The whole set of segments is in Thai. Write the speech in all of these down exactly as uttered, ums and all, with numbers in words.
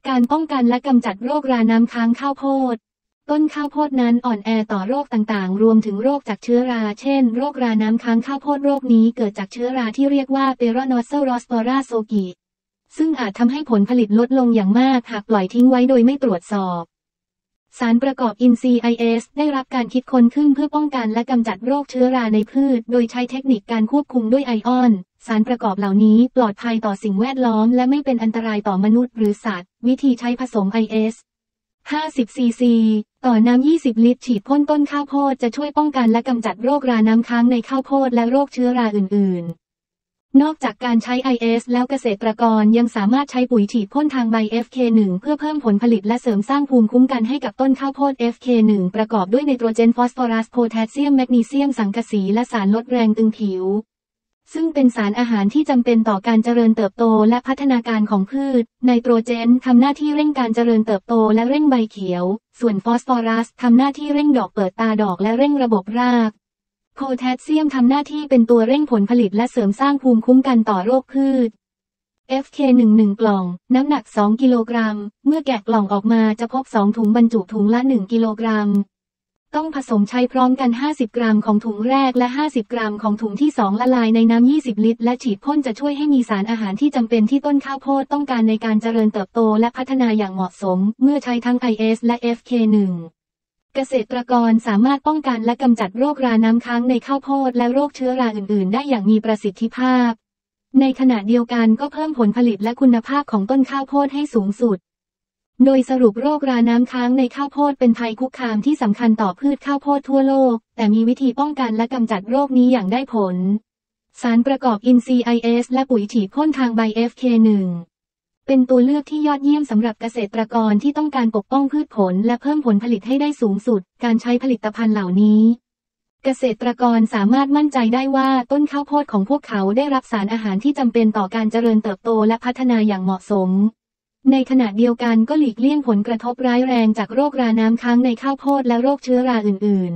การป้องกันและกำจัดโรคราน้ำค้างข้าวโพดต้นข้าวโพดนั้นอ่อนแอต่อโรคต่างๆรวมถึงโรคจากเชื้อราเช่นโรคราน้ำค้างข้าวโพดโรคนี้เกิดจากเชื้อราที่เรียกว่าเปโรโนโซโรสปอราโซกิซึ่งอาจทำให้ผลผลิตลดลงอย่างมากหากปล่อยทิ้งไว้โดยไม่ตรวจสอบสารประกอบอินทรีย์ ไอ เอส ได้รับการคิดค้นขึ้นเพื่อป้องกันและกำจัดโรคเชื้อราในพืชโดยใช้เทคนิคการควบคุมด้วยไอออนสารประกอบเหล่านี้ปลอดภัยต่อสิ่งแวดล้อมและไม่เป็นอันตรายต่อมนุษย์หรือสัตว์วิธีใช้ผสม ไอ เอส ห้าสิบ ซี ซี ต่อน้ำ ยี่สิบ ลิตรฉีดพ่นต้นข้าวโพดจะช่วยป้องกันและกำจัดโรคราน้ำค้างในข้าวโพดและโรคเชื้อราอื่นๆนอกจากการใช้ ไอ เอส แล้วเกษตรกรยังสามารถใช้ปุ๋ยฉีดพ่นทางใบ เอฟ เค หนึ่ง เพื่อเพิ่มผลผลิตและเสริมสร้างภูมิคุ้มกันให้กับต้นข้าวโพด เอฟ เค หนึ่ง ประกอบด้วยไนโตรเจนฟอสฟอรัสโพแทสเซียมแมกนีเซียมสังกะสีและสารลดแรงตึงผิวซึ่งเป็นสารอาหารที่จำเป็นต่อการเจริญเติบโตและพัฒนาการของพืชไนโตรเจนทำหน้าที่เร่งการเจริญเติบโตและเร่งใบเขียวส่วนฟอสฟอรัสทำหน้าที่เร่งดอกเปิดตาดอกและเร่งระบบรากโพแทสเซียมทำหน้าที่เป็นตัวเร่งผลผลิตและเสริมสร้างภูมิคุ้มกันต่อโรคพืช เอฟ เค หนึ่ง หนึ่ง กล่องน้ำหนักสองกิโลกรัมเมื่อแกะกล่องออกมาจะพบสองถุงบรรจุถุงละหนึ่งกิโลกรัมต้องผสมใช้พร้อมกันห้าสิบกรัมของถุงแรกและห้าสิบกรัมของถุงที่สองละลายในน้ำยี่สิบลิตรและฉีดพ่นจะช่วยให้มีสารอาหารที่จำเป็นที่ต้นข้าวโพดต้องการในการเจริญเติบโตและพัฒนาอย่างเหมาะสมเมื่อใช้ทั้ง ไอ เอส และ เอฟ เค หนึ่ง เกษตรกรสามารถป้องกันและกำจัดโรคราน้ำค้างในข้าวโพดและโรคเชื้อราอื่นๆได้อย่างมีประสิทธิภาพในขณะเดียวกันก็เพิ่มผลผลิตและคุณภาพของต้นข้าวโพดให้สูงสุดโดยสรุปโรคราน้ำค้างในข้าวโพดเป็นภัยคุกคามที่สำคัญต่อพืชข้าวโพดทั่วโลกแต่มีวิธีป้องกันและกำจัดโรคนี้อย่างได้ผลสารประกอบอินทรีย์ ไอ เอส และปุ๋ยฉีดพ่นทางใบ เอฟ เค หนึ่ง เป็นตัวเลือกที่ยอดเยี่ยมสำหรับเกษตรกรที่ต้องการปกป้องพืชผลและเพิ่มผลผลิตให้ได้สูงสุดการใช้ผลิตภัณฑ์เหล่านี้เกษตรกรสามารถมั่นใจได้ว่าต้นข้าวโพดของพวกเขาได้รับสารอาหารที่จำเป็นต่อการเจริญเติบโตและพัฒนาอย่างเหมาะสมในขณะเดียวกันก็หลีกเลี่ยงผลกระทบร้ายแรงจากโรคราน้ำค้างในข้าวโพดและโรคเชื้อราอื่น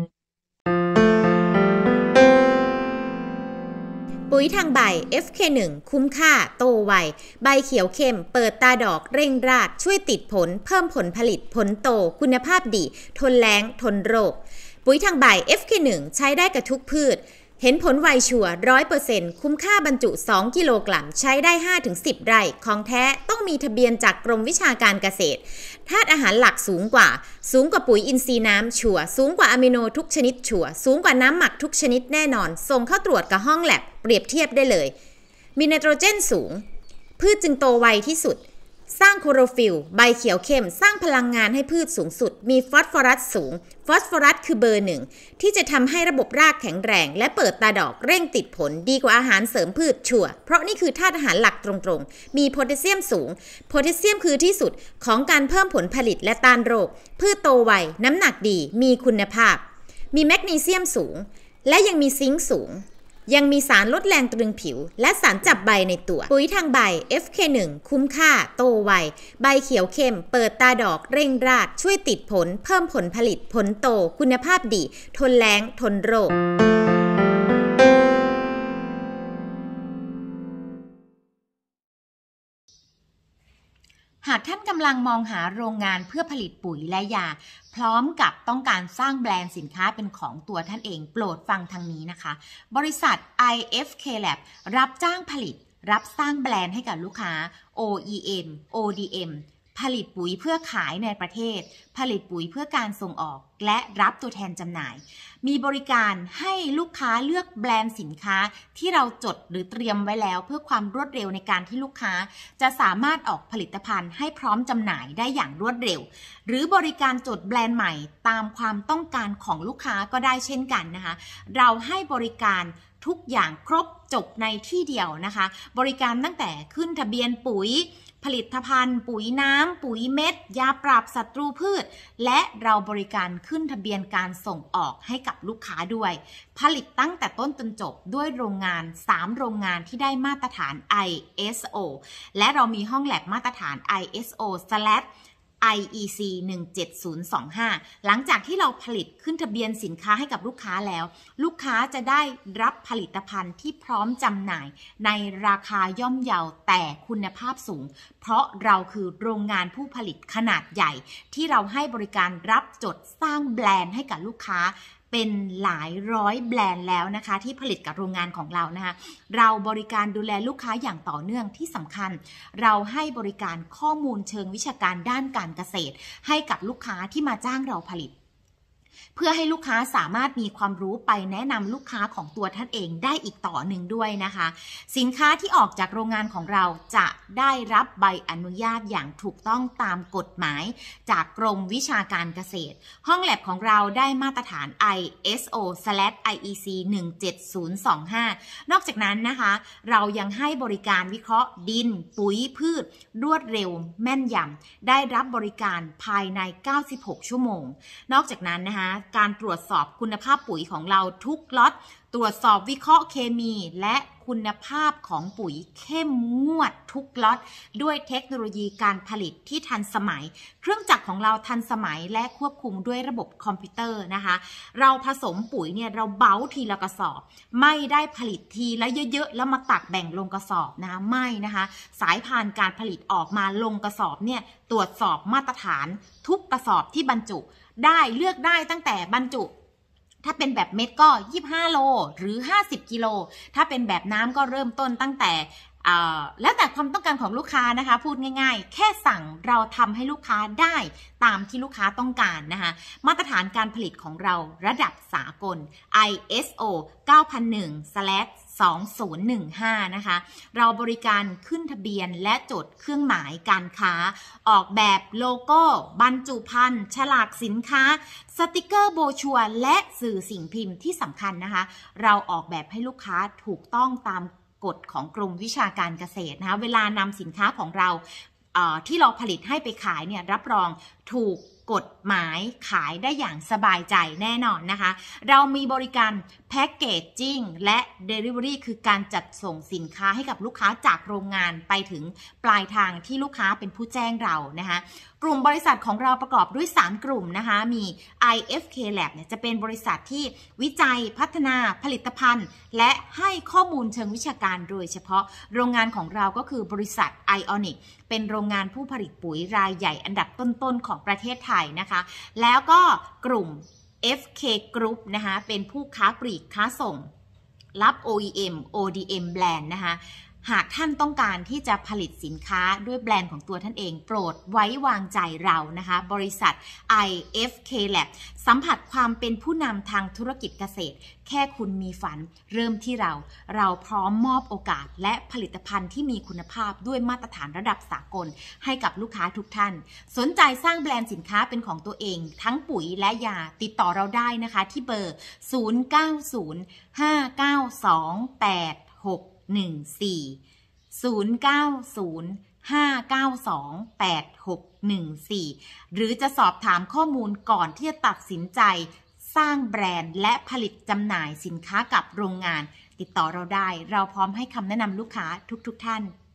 ๆปุ๋ยทางใบ เอฟ เค หนึ่ง คุ้มค่าโตไวใบเขียวเข้มเปิดตาดอกเร่งรากช่วยติดผลเพิ่มผลผลิตผลโตคุณภาพดีทนแล้งทนโรคปุ๋ยทางใบ เอฟ เค หนึ่ง ใช้ได้กับทุกพืชเห็นผลไวชัวร์ ร้อยเปอร์เซ็นต์ คุ้มค่าบรรจุสองกิโลกรัมใช้ได้ ห้าถึงสิบ ไร่ของแท้ต้องมีทะเบียนจากกรมวิชาการเกษตรธาตุอาหารหลักสูงกว่าสูงกว่าปุ๋ยอินทรีย์น้ำชัวร์สูงกว่าอะมิโนทุกชนิดชัวร์สูงกว่าน้ำหมักทุกชนิดแน่นอนส่งเข้าตรวจกับห้องแลบเปรียบเทียบได้เลยมีไนโตรเจนสูงพืชจึงโตไวที่สุดสร้างโคโรฟิลล์ใบเขียวเข้มสร้างพลังงานให้พืชสูงสุดมีฟอสฟอรัสสูงฟอสฟอรัสคือเบอร์หนึ่งที่จะทำให้ระบบรากแข็งแรงและเปิดตาดอกเร่งติดผลดีกว่าอาหารเสริมพืชชัวร์เพราะนี่คือธาตุอาหารหลักตรงๆมีโพแทสเซียมสูงโพแทสเซียมคือที่สุดของการเพิ่มผลผลิตและต้านโรคพืชโตไวน้ำหนักดีมีคุณภาพมีแมกนีเซียมสูงและยังมีซิงค์สูงยังมีสารลดแรงตรึงผิวและสารจับใบในตัวปุ๋ยทางใบ เอฟ เค หนึ่ง คุ้มค่าโตไวใบเขียวเข้มเปิดตาดอกเร่งรากช่วยติดผลเพิ่มผลผลิตผลโตคุณภาพดีทนแล้งทนโรคหากท่านกำลังมองหาโรงงานเพื่อผลิตปุ๋ยและยาพร้อมกับต้องการสร้างแบรนด์สินค้าเป็นของตัวท่านเองโปรดฟังทางนี้นะคะบริษัท ไอ เอฟ เค Lab รับจ้างผลิตรับสร้างแบรนด์ให้กับลูกค้า โอ อี เอ็ม โอ ดี เอ็ม ผลิตปุ๋ยเพื่อขายในประเทศผลิตปุ๋ยเพื่อการส่งออกและรับตัวแทนจำหน่ายมีบริการให้ลูกค้าเลือกแบรนด์สินค้าที่เราจดหรือเตรียมไว้แล้วเพื่อความรวดเร็วในการที่ลูกค้าจะสามารถออกผลิตภัณฑ์ให้พร้อมจำหน่ายได้อย่างรวดเร็วหรือบริการจดแบรนด์ใหม่ตามความต้องการของลูกค้าก็ได้เช่นกันนะคะเราให้บริการทุกอย่างครบจบในที่เดียวนะคะบริการตั้งแต่ขึ้นทะเบียนปุ๋ยผลิตภัณฑ์ปุ๋ยน้ำปุ๋ยเม็ดยาปราบศัตรูพืชและเราบริการขึ้นทะเบียนการส่งออกให้กับลูกค้าด้วยผลิตตั้งแต่ต้นจนจบด้วยโรงงานสามโรงงานที่ได้มาตรฐาน ไอ เอส โอ และเรามีห้องแลบมาตรฐาน ไอ เอส โอไอ อี ซี หนึ่งเจ็ดศูนย์สองห้า หลังจากที่เราผลิตขึ้นทะเบียนสินค้าให้กับลูกค้าแล้วลูกค้าจะได้รับผลิตภัณฑ์ที่พร้อมจำหน่ายในราคาย่อมเยาแต่คุณภาพสูงเพราะเราคือโรงงานผู้ผลิตขนาดใหญ่ที่เราให้บริการรับจดสร้างแบรนด์ให้กับลูกค้าเป็นหลายร้อยแบรนด์แล้วนะคะที่ผลิตกับโรงงานของเรานะคะเราบริการดูแลลูกค้าอย่างต่อเนื่องที่สำคัญเราให้บริการข้อมูลเชิงวิชาการด้านการเกษตรให้กับลูกค้าที่มาจ้างเราผลิตเพื่อให้ลูกค้าสามารถมีความรู้ไปแนะนำลูกค้าของตัวท่านเองได้อีกต่อหนึ่งด้วยนะคะสินค้าที่ออกจากโรงงานของเราจะได้รับใบอนุญาตอย่างถูกต้องตามกฎหมายจากกรมวิชาการเกษตรห้องแลบของเราได้มาตรฐาน ไอ เอส โอ ไอ อี ซี หนึ่งเจ็ดศูนย์สองห้า นอกจากนั้นนะคะเรายังให้บริการวิเคราะห์ดินปุ๋ยพืชรวดเร็วแม่นยำได้รับบริการภายในเก้าสิบหกชั่วโมงนอกจากนั้นนะคะการตรวจสอบคุณภาพปุ๋ยของเราทุกล็อตตรวจสอบวิเคราะห์เคมีและคุณภาพของปุ๋ยเข้มงวดทุกล็อตด้วยเทคโนโลยีการผลิตที่ทันสมัยเครื่องจักรของเราทันสมัยและควบคุมด้วยระบบคอมพิวเตอร์นะคะเราผสมปุ๋ยเนี่ยเราเบ้าทีละกระสอบไม่ได้ผลิตทีละเยอะๆแล้วมาตักแบ่งลงกระสอบนะคะไม่นะคะสายพานการผลิตออกมาลงกระสอบเนี่ยตรวจสอบมาตรฐานทุกกระสอบที่บรรจุได้เลือกได้ตั้งแต่บรรจุถ้าเป็นแบบเม็ดก็ยี่สิบห้าโลหรือห้าสิบกิโลถ้าเป็นแบบน้ำก็เริ่มต้นตั้งแต่แล้วแต่ความต้องการของลูกค้านะคะพูดง่ายๆแค่สั่งเราทำให้ลูกค้าได้ตามที่ลูกค้าต้องการนะคะมาตรฐานการผลิตของเราระดับสากล ไอ เอส โอ เก้าพันหนึ่ง สองศูนย์หนึ่งห้า นะคะเราบริการขึ้นทะเบียนและจดเครื่องหมายการค้าออกแบบโลโก้บรรจุภัณฑ์ฉลากสินค้าสติกเกอร์โบรชัวร์และสื่อสิ่งพิมพ์ที่สำคัญนะคะเราออกแบบให้ลูกค้าถูกต้องตามกฎของกรมวิชาการเกษตรนะคะเวลานำสินค้าของเราที่เราผลิตให้ไปขายเนี่ยรับรองถูกกฎหมายขายได้อย่างสบายใจแน่นอนนะคะเรามีบริการแพ็กเกจจิ้งและ Delivery คือการจัดส่งสินค้าให้กับลูกค้าจากโรงงานไปถึงปลายทางที่ลูกค้าเป็นผู้แจ้งเรานะคะกลุ่มบริษัทของเราประกอบด้วยสามกลุ่มนะคะมี ไอ เอฟ เค Lab เนี่ยจะเป็นบริษัทที่วิจัยพัฒนาผลิตภัณฑ์และให้ข้อมูลเชิงวิชาการโดยเฉพาะโรงงานของเราก็คือบริษัท Ionic เป็นโรงงานผู้ผลิตปุ๋ยรายใหญ่อันดับต้นๆของประเทศไทยนะคะแล้วก็กลุ่ม เอฟ เค Group นะคะเป็นผู้ค้าปลีกค้าส่งรับ โอ อี เอ็ม โอ ดี เอ็ม แบรนด์นะคะหากท่านต้องการที่จะผลิตสินค้าด้วยแบรนด์ของตัวท่านเองโปรดไว้วางใจเรานะคะบริษัท ไอ เอฟ เค Lab สัมผัสความเป็นผู้นำทางธุรกิจเกษตรแค่คุณมีฝันเริ่มที่เราเราพร้อมมอบโอกาสและผลิตภัณฑ์ที่มีคุณภาพด้วยมาตรฐานระดับสากลให้กับลูกค้าทุกท่านสนใจสร้างแบรนด์สินค้าเป็นของตัวเองทั้งปุ๋ยและยาติดต่อเราได้นะคะที่เบอร์ศูนย์ เก้า ศูนย์ ห้า เก้า สอง แปด หก หนึ่ง สี่ ศูนย์ เก้า ศูนย์ ห้า เก้า สอง แปด หก หนึ่ง สี่หรือจะสอบถามข้อมูลก่อนที่จะตัดสินใจสร้างแบรนด์และผลิตจำหน่ายสินค้ากับโรงงานติดต่อเราได้เราพร้อมให้คำแนะนำลูกค้าทุกๆท่าน